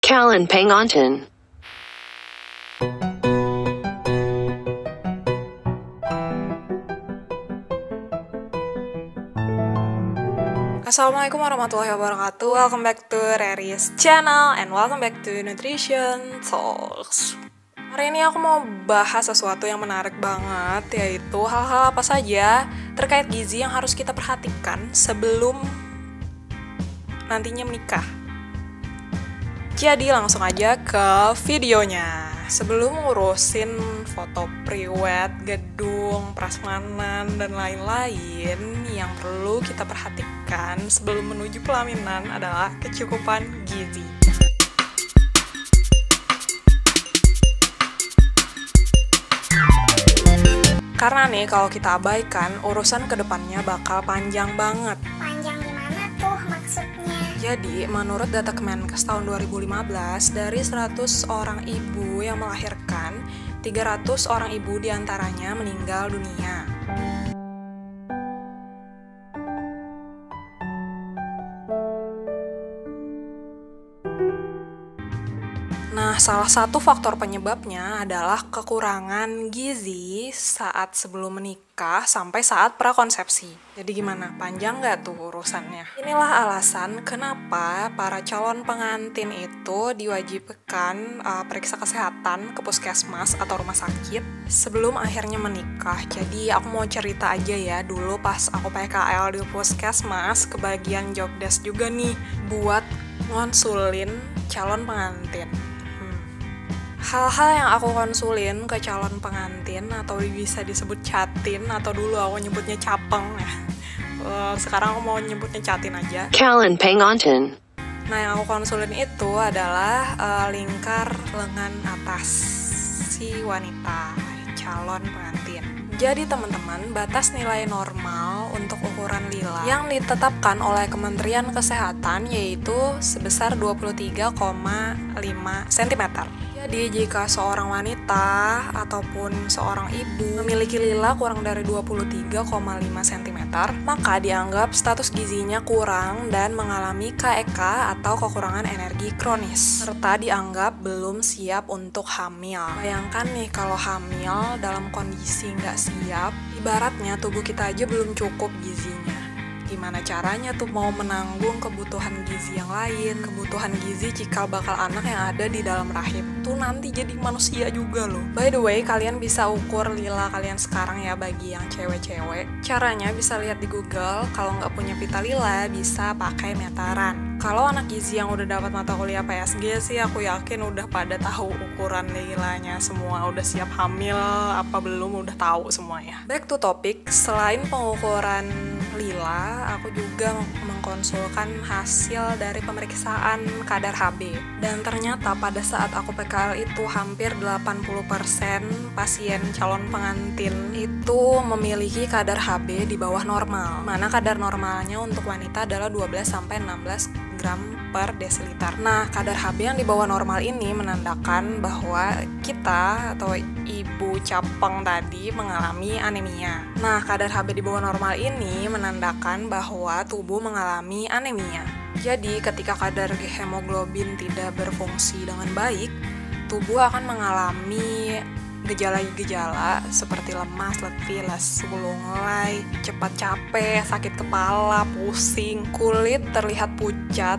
Callan Pengonton. Assalamualaikum warahmatullahi wabarakatuh. Welcome back to Reris channel and welcome back to Nutrition Talks. Hari ini aku mau bahas sesuatu yang menarik banget, yaitu hal-hal apa saja terkait gizi yang harus kita perhatikan sebelum nantinya menikah. Jadi langsung aja ke videonya. Sebelum ngurusin foto priwed, gedung, prasmanan, dan lain-lain, yang perlu kita perhatikan sebelum menuju pelaminan adalah kecukupan gizi. Karena nih kalau kita abaikan, urusan kedepannya bakal panjang banget. Panjang gimana tuh maksudnya? Jadi, menurut data Kemenkes tahun 2015, dari 100 orang ibu yang melahirkan, 300 orang ibu diantaranya meninggal dunia. Nah, salah satu faktor penyebabnya adalah kekurangan gizi saat sebelum menikah sampai saat prakonsepsi. Jadi gimana? Panjang nggak tuh urusannya? Inilah alasan kenapa para calon pengantin itu diwajibkan periksa kesehatan ke puskesmas atau rumah sakit sebelum akhirnya menikah. Jadi aku mau cerita aja ya, dulu pas aku PKL di puskesmas, kebagian job desk juga nih buat ngonsulin calon pengantin. Hal-hal yang aku konsulin ke calon pengantin atau bisa disebut catin, atau dulu aku nyebutnya capeng ya. Sekarang aku mau nyebutnya catin aja. Callan Pengonton. Nah, yang aku konsulin itu adalah lingkar lengan atas si wanita calon pengantin. Jadi teman-teman, batas nilai normal untuk ukuran lila yang ditetapkan oleh Kementerian Kesehatan yaitu sebesar 23,5 cm. Jadi jika seorang wanita ataupun seorang ibu memiliki lila kurang dari 23,5 cm, maka dianggap status gizinya kurang dan mengalami KEK atau kekurangan energi kronis, serta dianggap belum siap untuk hamil. Bayangkan nih kalau hamil dalam kondisi nggak siap, ibaratnya tubuh kita aja belum cukup gizinya. Gimana caranya tuh mau menanggung kebutuhan gizi yang lain, kebutuhan gizi cikal bakal anak yang ada di dalam rahim. Tuh nanti jadi manusia juga loh. By the way, kalian bisa ukur lila kalian sekarang ya bagi yang cewek-cewek. Caranya bisa lihat di Google, kalau nggak punya pita lila bisa pakai meteran. Kalau anak gizi yang udah dapat mata kuliah PSG sih aku yakin udah pada tahu ukuran lilanya semua, udah siap hamil apa belum udah tahu semuanya. Back to topic, selain pengukuran lila, aku juga mengkonsulkan hasil dari pemeriksaan kadar HB. Dan ternyata pada saat aku PKL itu hampir 80% pasien calon pengantin itu memiliki kadar HB di bawah normal. Mana kadar normalnya untuk wanita adalah 12-16 gram per desiliter. Nah, kadar HB yang di bawah normal ini menandakan bahwa kita atau ibu capeng tadi mengalami anemia. Nah, kadar HB di bawah normal ini menandakan bahwa tubuh mengalami anemia. Jadi, ketika kadar hemoglobin tidak berfungsi dengan baik, tubuh akan mengalami gejala-gejala seperti lemas, letih, lesu, lunglai, cepat capek, sakit kepala, pusing, kulit terlihat pucat,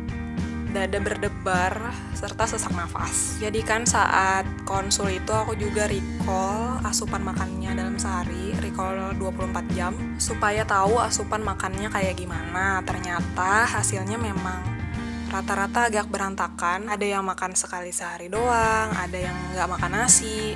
dada berdebar, serta sesak nafas. Jadi kan saat konsul itu aku juga recall asupan makannya dalam sehari, recall 24 jam, supaya tahu asupan makannya kayak gimana. Ternyata hasilnya memang rata-rata agak berantakan, ada yang makan sekali sehari doang, ada yang nggak makan nasi,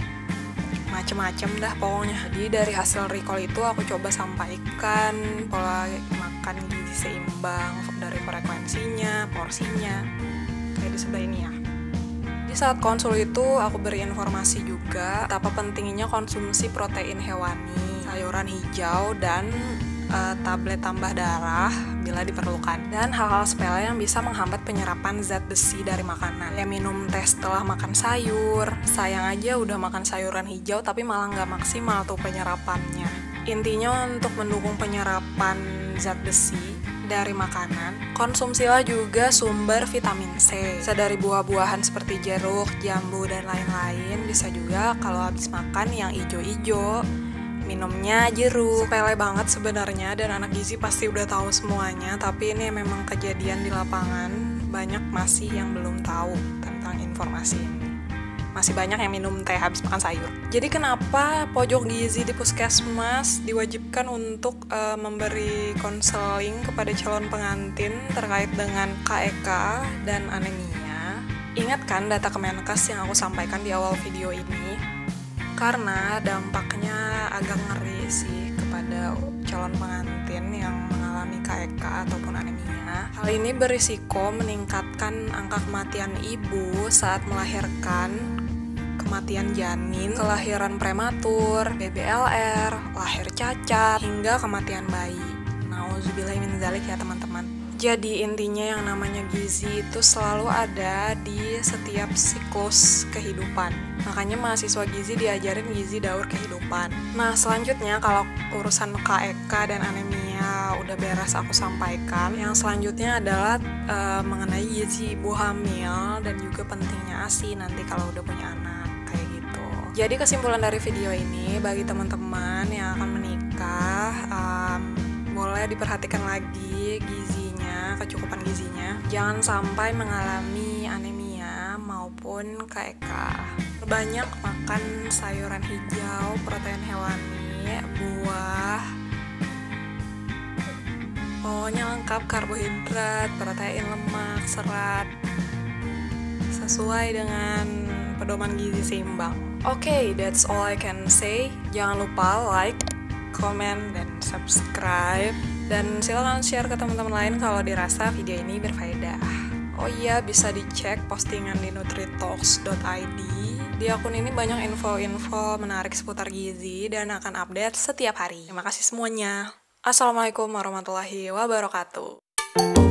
macem-macem dah pokoknya. Jadi dari hasil recall itu aku coba sampaikan pola makan gizi seimbang dari frekuensinya, porsinya, kayak di sebelah ini ya. Di saat konsul itu aku beri informasi juga betapa pentingnya konsumsi protein hewani, sayuran hijau, dan tablet tambah darah bila diperlukan, dan hal-hal sepele yang bisa menghambat penyerapan zat besi dari makanan. Ya minum teh setelah makan sayur, sayang aja udah makan sayuran hijau tapi malah nggak maksimal tuh penyerapannya. Intinya untuk mendukung penyerapan zat besi dari makanan, konsumsilah juga sumber vitamin C. Bisa dari buah-buahan seperti jeruk, jambu, dan lain-lain. Bisa juga kalau habis makan yang ijo-ijo, minumnya jeruk. Sepele banget sebenarnya dan anak gizi pasti udah tahu semuanya, tapi ini memang kejadian di lapangan. Banyak masih yang belum tahu tentang informasi ini. Masih banyak yang minum teh habis makan sayur. Jadi kenapa pojok gizi di puskesmas diwajibkan untuk memberi konseling kepada calon pengantin terkait dengan KEK dan anemia? Ingat kan data Kemenkes yang aku sampaikan di awal video ini? Karena dampaknya agak ngeri sih kepada calon pengantin yang mengalami KEK ataupun anemia. Hal ini berisiko meningkatkan angka kematian ibu saat melahirkan, kematian janin, kelahiran prematur, BBLR, lahir cacat, hingga kematian bayi. Nauzubillahi min dzalik ya teman-teman. Jadi intinya yang namanya gizi itu selalu ada di setiap siklus kehidupan. Makanya mahasiswa gizi diajarin gizi daur kehidupan. Nah selanjutnya kalau urusan KEK dan anemia udah beres aku sampaikan. Yang selanjutnya adalah mengenai gizi ibu hamil dan juga pentingnya ASI nanti kalau udah punya anak kayak gitu. Jadi kesimpulan dari video ini bagi teman-teman yang akan menikah, boleh diperhatikan lagi gizinya, kecukupan gizinya. Jangan sampai mengalami anemia maupun KEK. Banyak makan sayuran hijau, protein hewani, buah. Pokoknya lengkap karbohidrat, protein, lemak, serat. Sesuai dengan pedoman gizi seimbang. Oke, that's all I can say. Jangan lupa like, komen, dan subscribe. Dan silakan share ke teman-teman lain kalau dirasa video ini berfaedah. Oh iya, bisa dicek postingan di nutritalks.id. Di akun ini banyak info-info menarik seputar gizi dan akan update setiap hari. Terima kasih semuanya. Assalamualaikum warahmatullahi wabarakatuh.